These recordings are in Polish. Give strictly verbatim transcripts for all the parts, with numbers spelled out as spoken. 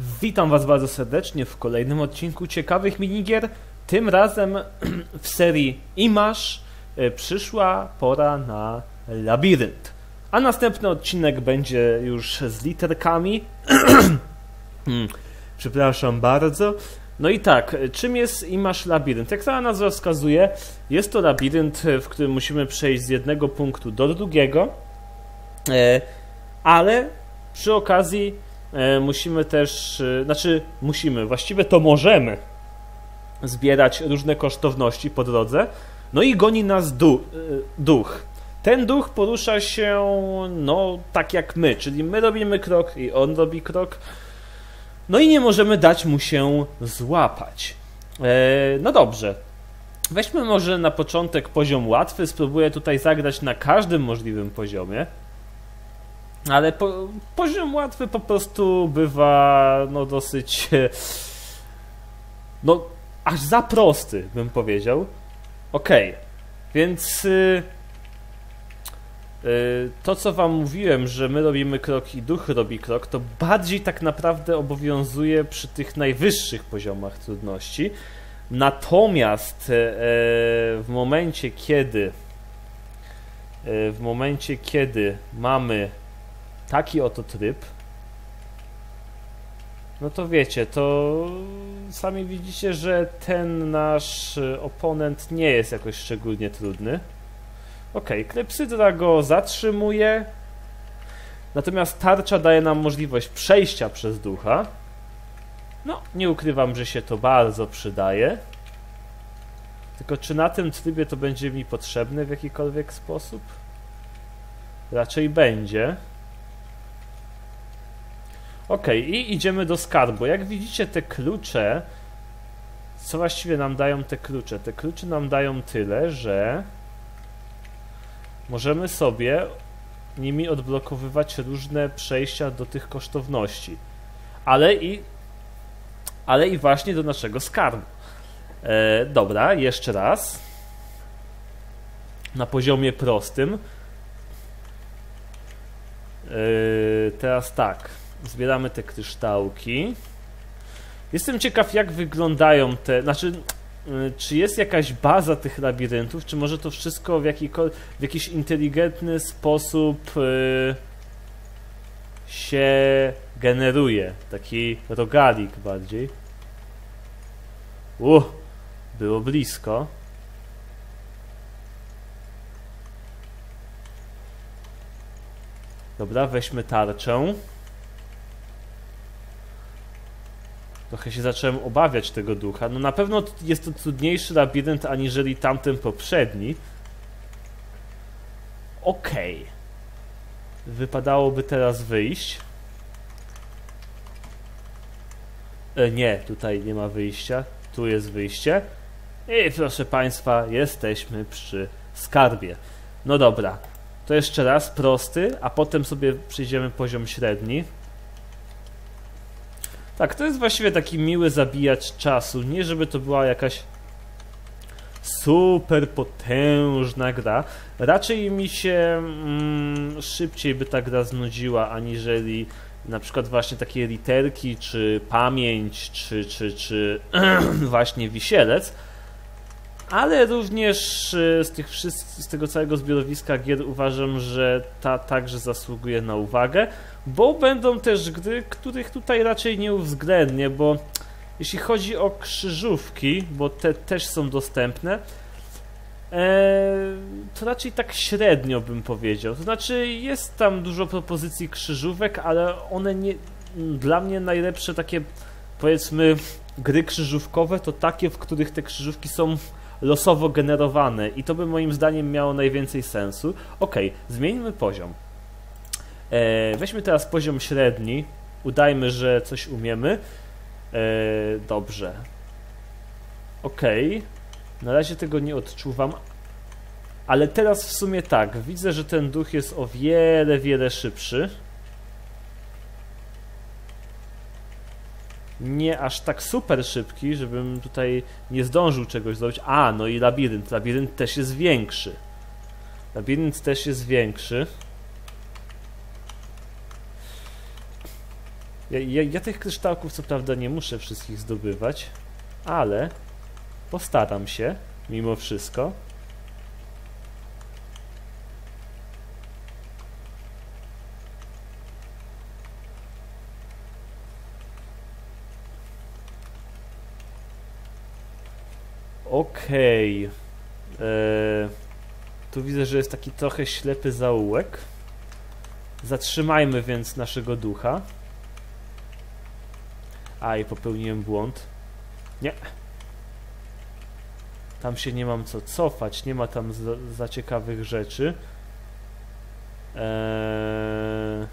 Witam Was bardzo serdecznie w kolejnym odcinku ciekawych minigier. Tym razem w serii Imasz przyszła pora na labirynt. A następny odcinek będzie już z literkami. Przepraszam bardzo. No i tak, czym jest Imasz labirynt? Jak sama nazwa wskazuje, jest to labirynt, w którym musimy przejść z jednego punktu do drugiego, ale przy okazji musimy też, znaczy musimy, właściwie to możemy zbierać różne kosztowności po drodze. No i goni nas du duch. Ten duch porusza się, no, tak jak my, czyli my robimy krok i on robi krok. No i nie możemy dać mu się złapać. E, no dobrze. Weźmy może na początek poziom łatwy. Spróbuję tutaj zagrać na każdym możliwym poziomie. Ale po, poziom łatwy po prostu bywa, no, dosyć, no, aż za prosty, bym powiedział. Okej, okay. Więc yy, yy, to, co wam mówiłem, że my robimy krok i duch robi krok, to bardziej tak naprawdę obowiązuje przy tych najwyższych poziomach trudności. Natomiast yy, w momencie, kiedy yy, w momencie, kiedy mamy taki oto tryb, no to wiecie, to sami widzicie, że ten nasz oponent nie jest jakoś szczególnie trudny. Ok, klepsydra go zatrzymuje, natomiast tarcza daje nam możliwość przejścia przez ducha. No, nie ukrywam, że się to bardzo przydaje. Tylko czy na tym trybie to będzie mi potrzebne w jakikolwiek sposób? Raczej będzie. Ok, i idziemy do skarbu. Jak widzicie, te klucze, co właściwie nam dają te klucze? Te klucze nam dają tyle, że możemy sobie nimi odblokowywać różne przejścia do tych kosztowności. Ale i, ale i właśnie do naszego skarbu. E, dobra, jeszcze raz. Na poziomie prostym. E, teraz tak. Zbieramy te kryształki. Jestem ciekaw, jak wyglądają te... Znaczy, czy jest jakaś baza tych labiryntów, czy może to wszystko w, w jakiś inteligentny sposób yy, się generuje. Taki rogalik bardziej. Uh, było blisko. Dobra, weźmy tarczę. Trochę się zacząłem obawiać tego ducha. No na pewno jest to trudniejszy labirynt aniżeli tamten poprzedni. Okej. Okay. Wypadałoby teraz wyjść. E, nie, tutaj nie ma wyjścia. Tu jest wyjście. I proszę Państwa, jesteśmy przy skarbie. No dobra. To jeszcze raz prosty, a potem sobie przejdziemy poziom średni. Tak, to jest właściwie taki miły zabijacz czasu. Nie żeby to była jakaś super potężna gra. Raczej mi się mm, szybciej by ta gra znudziła, aniżeli na przykład właśnie takie literki, czy pamięć, czy, czy, czy właśnie wisielec. Ale również z, tych z tego całego zbiorowiska gier uważam, że ta także zasługuje na uwagę, bo będą też gry, których tutaj raczej nie uwzględnię, bo jeśli chodzi o krzyżówki, bo te też są dostępne, to raczej tak średnio bym powiedział. To znaczy jest tam dużo propozycji krzyżówek, ale one nie, dla mnie najlepsze takie, powiedzmy, gry krzyżówkowe to takie, w których te krzyżówki są losowo generowane i to by moim zdaniem miało najwięcej sensu. Ok, zmieńmy poziom. E, weźmy teraz poziom średni. Udajmy, że coś umiemy. E, dobrze. Ok. Na razie tego nie odczuwam. Ale teraz w sumie tak. Widzę, że ten duch jest o wiele, wiele szybszy. Nie aż tak super szybki, żebym tutaj nie zdążył czegoś zrobić. A, no i labirynt. Labirynt też jest większy. Labirynt też jest większy. Ja, ja, ja tych kryształków co prawda nie muszę wszystkich zdobywać, ale postaram się mimo wszystko. Okej. Okay. Eee, tu widzę, że jest taki trochę ślepy zaułek. Zatrzymajmy więc naszego ducha. A, i popełniłem błąd. Nie. Tam się nie mam co cofać, nie ma tam za, za ciekawych rzeczy. Eee...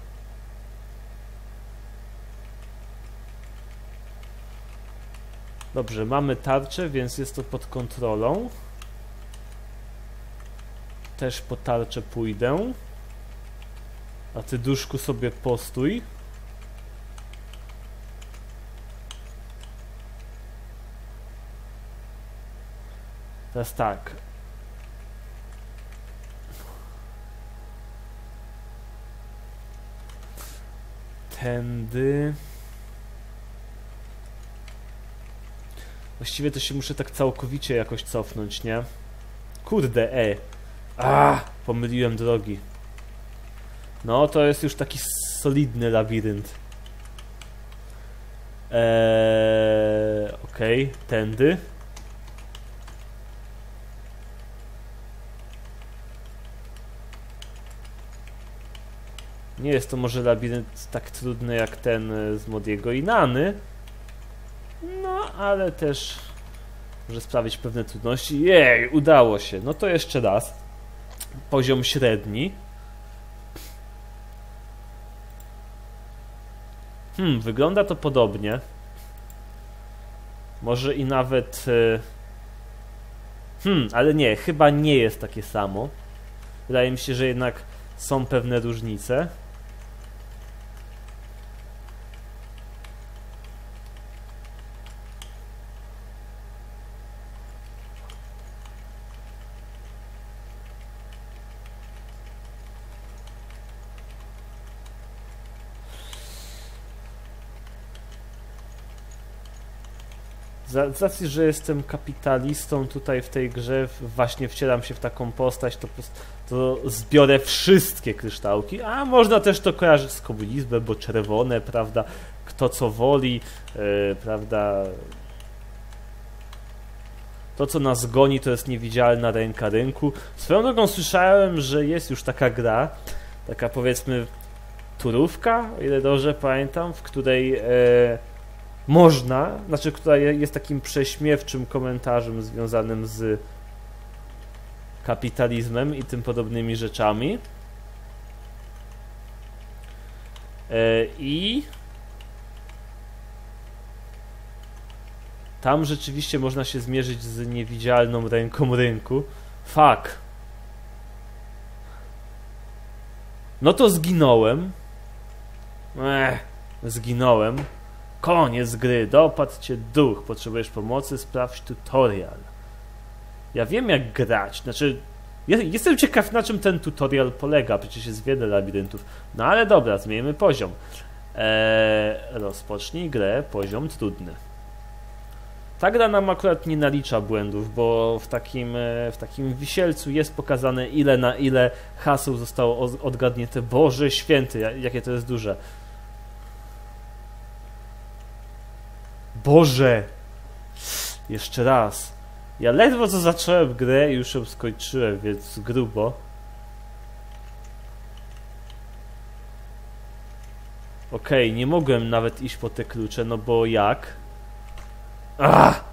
Dobrze, mamy tarczę, więc jest to pod kontrolą. Też po tarczę pójdę. A ty, duszku, sobie postój. Teraz tak. Tędy. Właściwie to się muszę tak całkowicie jakoś cofnąć, nie? Kurde, e. A, pomyliłem drogi. No, to jest już taki solidny labirynt. Eee, okej, okay, tędy. Nie jest to może labirynt tak trudny jak ten z Modiego i Nany. No, ale też może sprawić pewne trudności. Jej, udało się. No to jeszcze raz. Poziom średni. Hmm, wygląda to podobnie. Może i nawet... Hmm, ale nie, chyba nie jest takie samo. Wydaje mi się, że jednak są pewne różnice. Z racji, że jestem kapitalistą tutaj w tej grze, właśnie wcielam się w taką postać, to, to zbiorę wszystkie kryształki, a można też to kojarzyć z komunizmem, bo czerwone, prawda, kto co woli, yy, prawda, to co nas goni to jest niewidzialna ręka rynku. Swoją drogą słyszałem, że jest już taka gra, taka powiedzmy turówka, o ile dobrze pamiętam, w której yy, można, znaczy, która jest takim prześmiewczym komentarzem związanym z kapitalizmem i tym podobnymi rzeczami. I tam rzeczywiście można się zmierzyć z niewidzialną ręką rynku. Fuck. No to zginąłem. Ech, zginąłem. Koniec gry, dopadł cię duch, potrzebujesz pomocy, sprawdź tutorial. Ja wiem jak grać, znaczy jestem ciekaw na czym ten tutorial polega, przecież jest wiele labiryntów. No ale dobra, zmienimy poziom. Eee, rozpocznij grę, poziom trudny. Ta gra nam akurat nie nalicza błędów, bo w takim, w takim wisielcu jest pokazane ile na ile haseł zostało odgadnięte. Boże święty, jakie to jest duże. Boże! Jeszcze raz. Ja ledwo co zacząłem grę i już ją skończyłem, więc grubo. Okej, okay, nie mogłem nawet iść po te klucze, no bo jak? Ah!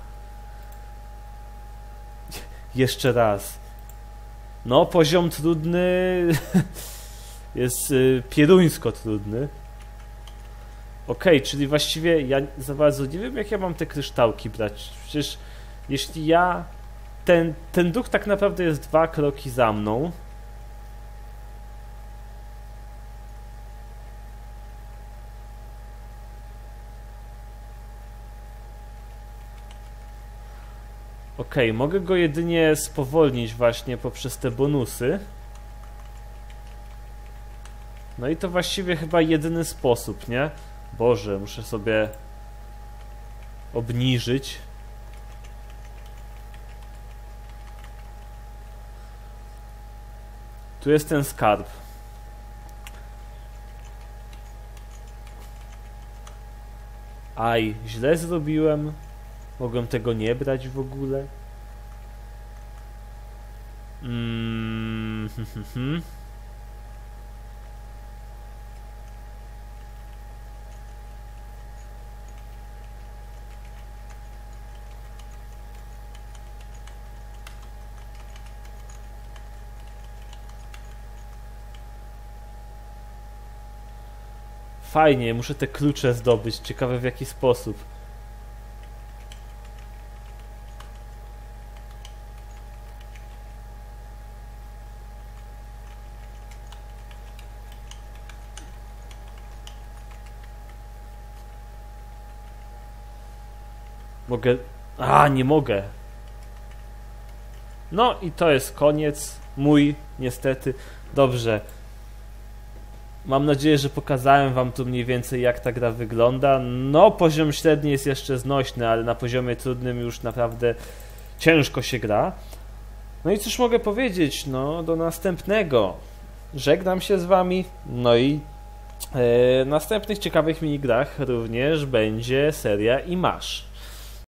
Jeszcze raz. No, poziom trudny jest y, pieruńsko trudny. Okej, okay, czyli właściwie ja za bardzo nie wiem jak ja mam te kryształki brać. Przecież jeśli ja... Ten, ten duch tak naprawdę jest dwa kroki za mną. Okej, okay, mogę go jedynie spowolnić właśnie poprzez te bonusy. No i to właściwie chyba jedyny sposób, nie? Boże, muszę sobie obniżyć. Tu jest ten skarb. Aj, źle zrobiłem. Mogłem tego nie brać w ogóle. Mm, hm, hm, hm. Fajnie, muszę te klucze zdobyć. Ciekawe w jaki sposób. Mogę... A, nie mogę. No i to jest koniec. Mój, niestety. Dobrze. Mam nadzieję, że pokazałem wam tu mniej więcej jak ta gra wygląda. No, poziom średni jest jeszcze znośny, ale na poziomie trudnym już naprawdę ciężko się gra. No i cóż mogę powiedzieć? No, do następnego. Żegnam się z wami. No i e, następnych ciekawych minigrach również będzie seria I M A S H.